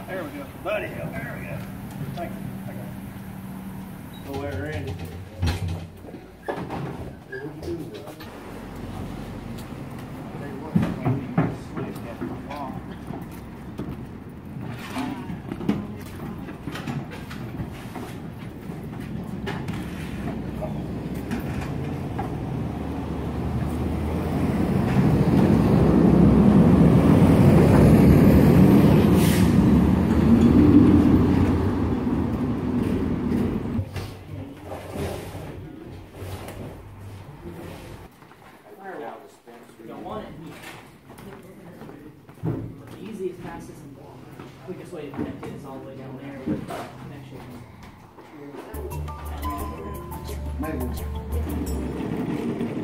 There we go. Buddy, there we go. Thank you. Go there, Randy. Quickest way to connect it is all the way down there with the connection. Maybe.